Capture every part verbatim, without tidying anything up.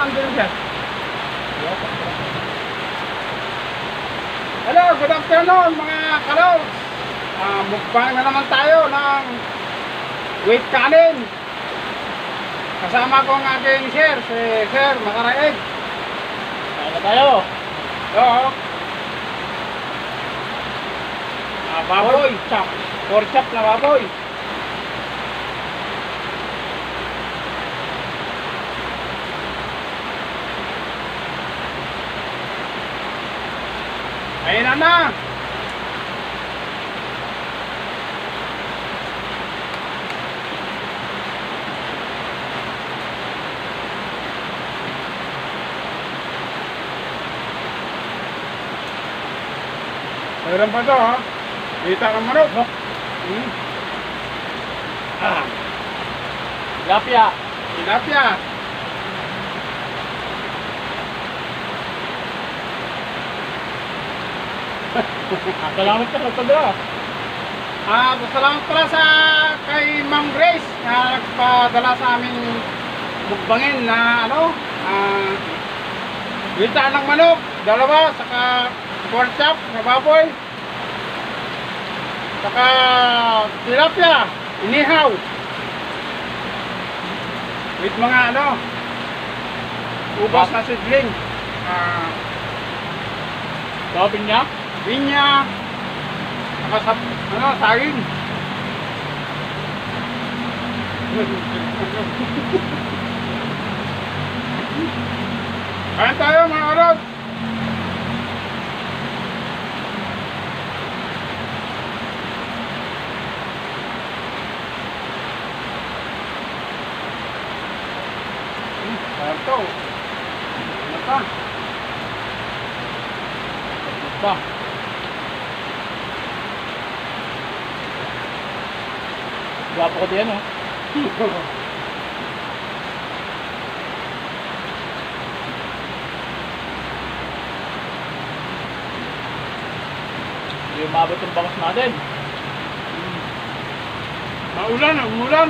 Saan din siya? Hello, good afternoon mga kalaw. Uh, mukbang na naman tayo ng wheat kanin. Kasama ko ang aking sir, si Sir Makaraig. Kaya na tayo. Oo. Ah, baboy, chop. Pork chop na baboy. Ayun na na. Meron pa to ha. Kita ng manok. Hmm. Ah. Tilapia. Tilapia. Salamat ka sa pagdala. Ah, salamat pala sa kay Ma'am Grace na nagpadala sa aming mukbangin na ano, ah, wita ng manok, dalawa, saka pork chop na baboy, saka tilapia, inihaw, with mga ano, ubas na sidling, ah, Topping niya. pinya, saka sa, ano, saging. Kain tayo mga karot. Kain to. Ano pa? Ba. Gwapo ko diyan oh. Hindi umabot yung bangus natin. Maulan, umulan.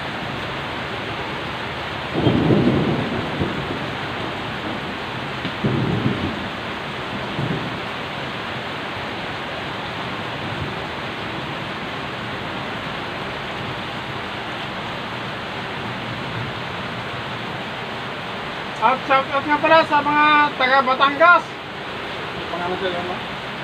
At shout out nga pala sa mga taga Batangas. Pangalan sila mo?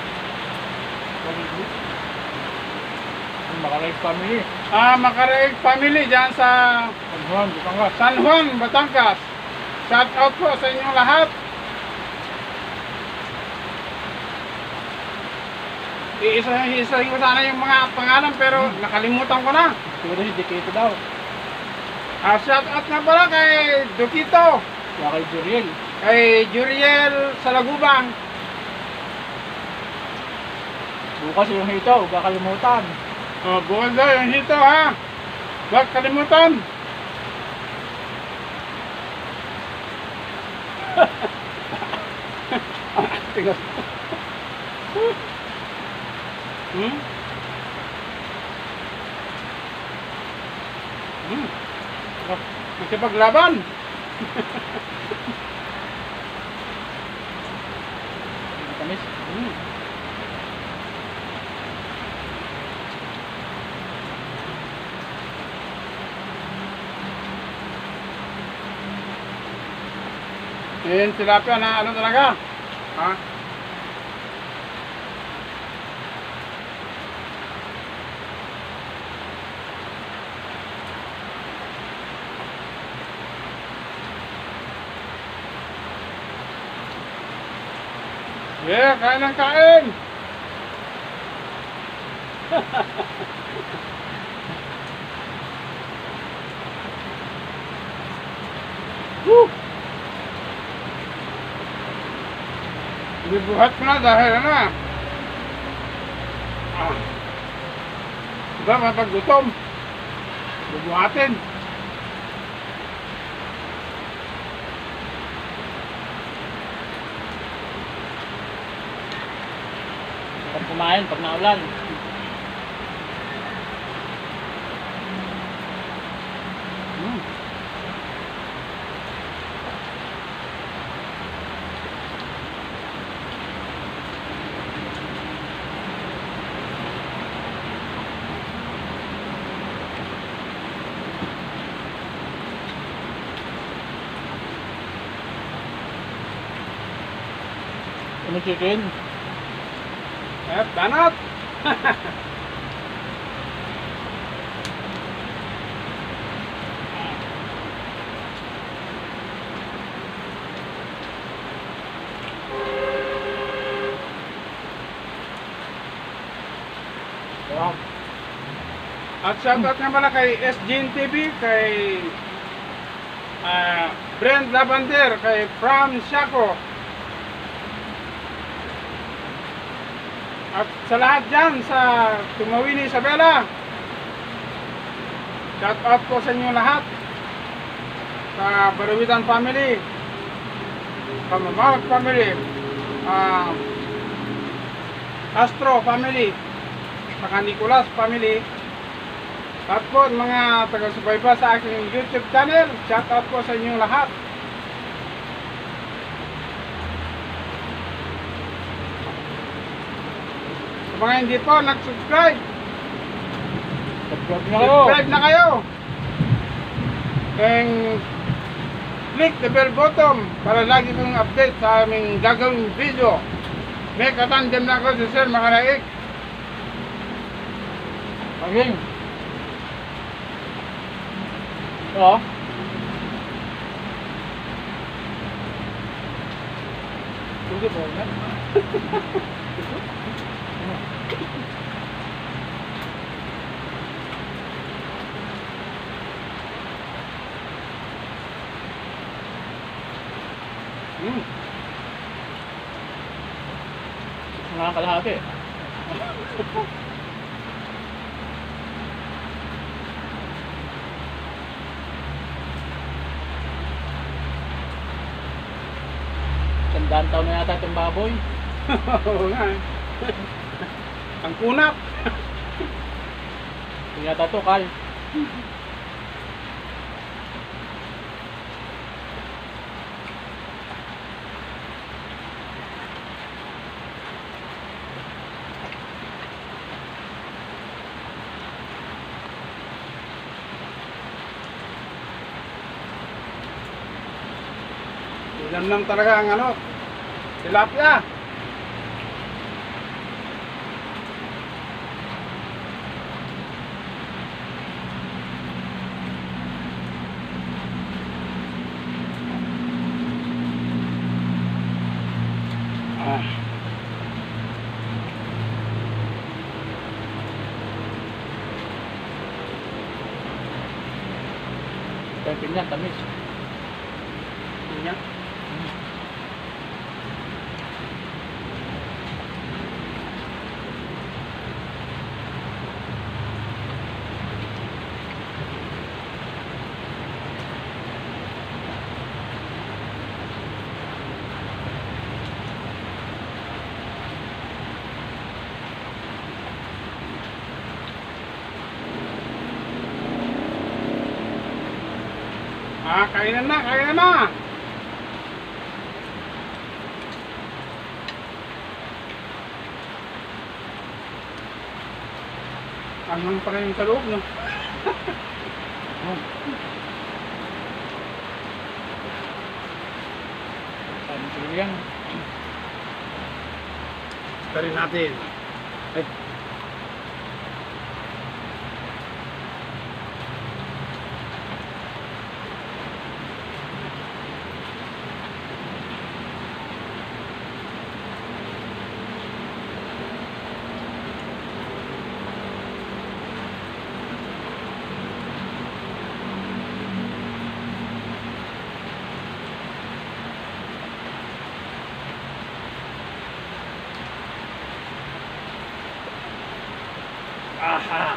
Makaraig family. Ah, Makaraig family dyan sa San Juan, Batangas. San Juan, Batangas. Shout out po sa inyong lahat. Iisa-isahin ko sana yung mga pangalan pero hmm. nakalimutan ko na. Siguro si Dikito daw. Ah, shout out nga pala kay Dukito. Kaya kay Juriel. Kay Juriel Salagubang. Bukas yung hito, huwag kakalimutan. Oh, bukas daw yung hito ha. Huwag kalimutan. Tingnan. Hmm? Hmm. Magsipaglaban. Tamis. Hmm. Yan tilapia na ano talaga? Ha? Yeah, kain ng kain! Woo! Bibuhat ko na dahil ano ah. Diba mapaggutom? Bubuhatin. Pag kumain, pag naulan. Hmm. Ano chicken? Eh, banat. Sarap. At shoutout nga pala kay S G N T V, kay ah, Brent Lavander, kay Fram Shaco. At sa lahat dyan, sa Tumawini Isabela, shoutout po sa inyo lahat. Sa Barawitan family, Pamamark family, ah, Astro family, saka Nicolas family. At po mga taga-subaybay sa aking YouTube channel, shout out po sa inyong lahat. Sa mga hindi po nag-subscribe, Subscribe na kayo. subscribe na kayo. And click the bell button para lagi kong update sa aming gagawing video. May katandem na ako si Sir Makalaik. Paging. Oo. Hindi po na. Hmm. Mga kalahati. Tandaan taon na yata itong baboy. Oo nga eh. Ang kunap. Ito yata ito, Kal. Ilan lang talaga ang ano, tilapia. Ah. Ito yung pinyan, tamis. Yan. Ah, kainan na, kainan na. Anong pa rin sa loob, no? Oh. Sabi ko yan. Tarin natin. Ay. Aha.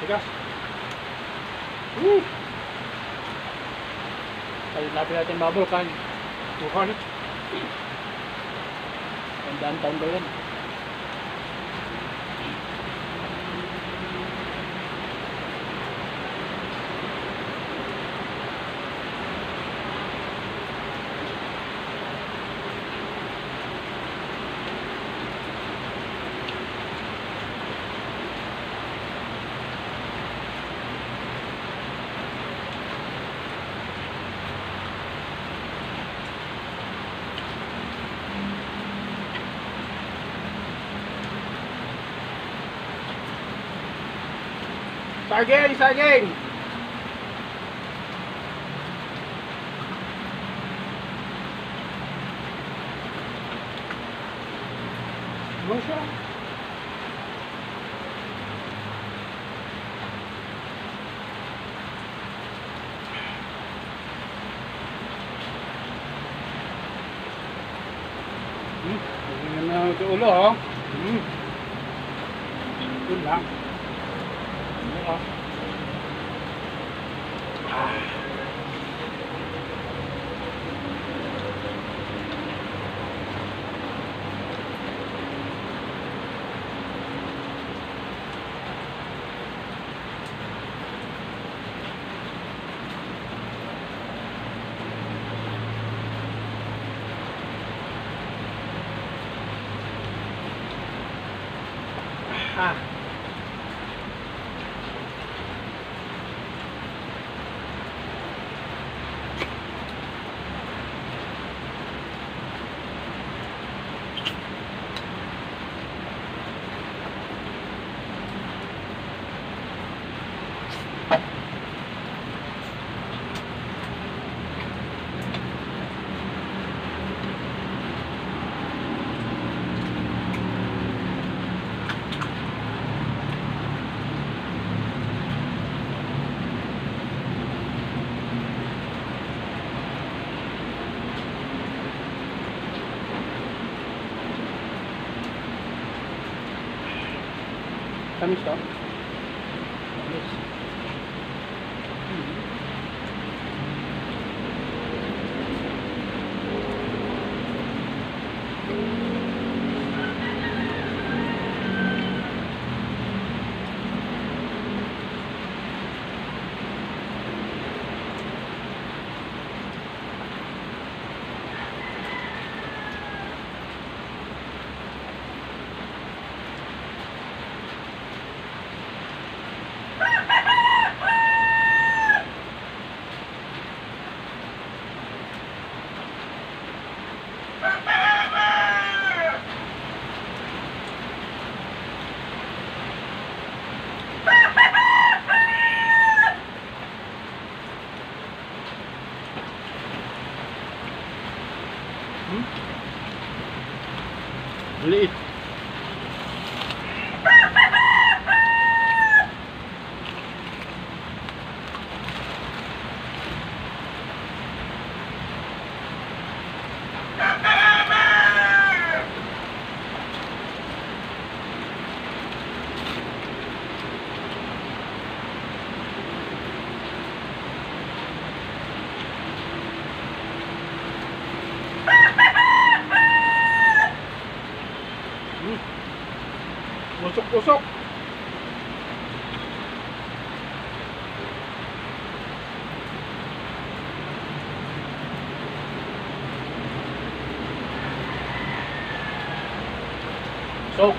Tigas. Woo! Kalapin natin bubble kan. two hundred. Tandaan taon ba yan? Saging, saging. Ano siya? Hmm, hindi na ito ulo, oh. Hmm. Ito lang. Ano ka? Ah. Tamis to? Tamis. Hmm? Liit. Hmm. Usok-usok. So,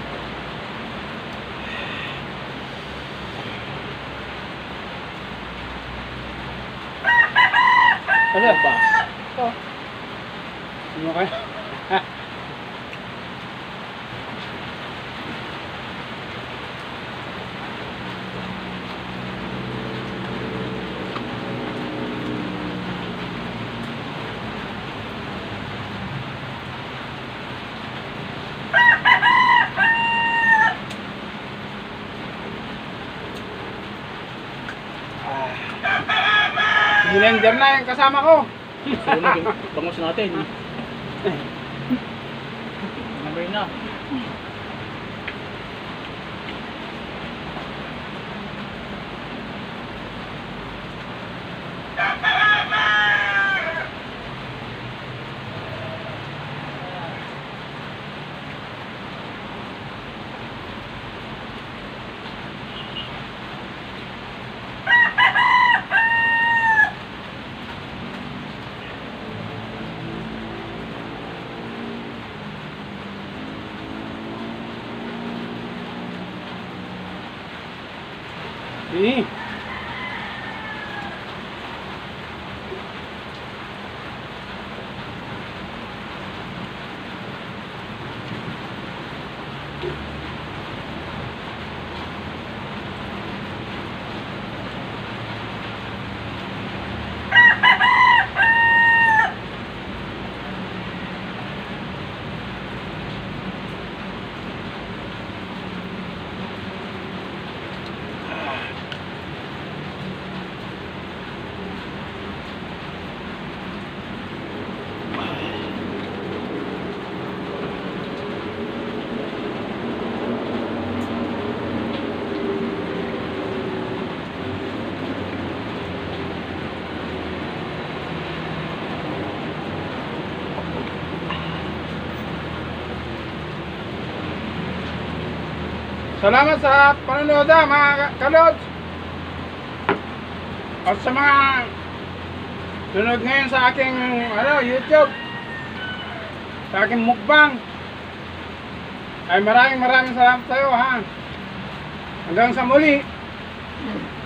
Ano yan? ba? Ito. Ano kayo? Blender na yung kasama ko. Sunog yung bangus natin. Namay na. Eh. Salamat sa panonood ah, mga kalods. At sa mga sunod ngayon sa aking ano, YouTube, sa aking mukbang, ay maraming maraming salamat sa iyo ha. Hanggang sa muli.